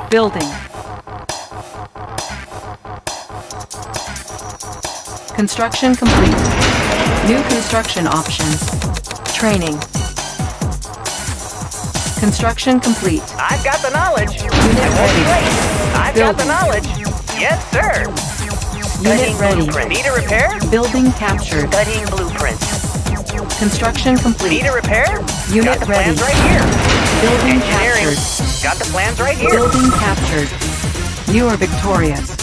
Building. Construction complete. New construction options. Training. Construction complete. I've got the knowledge. Unit ready. I've got the knowledge. Yes, sir. Unit ready. Need a repair? Building captured. Studying blueprints. Construction complete. Need a repair? Unit got the ready. plans right here. Building Engineering. captured. Got the plans right here. Building captured. You are victorious.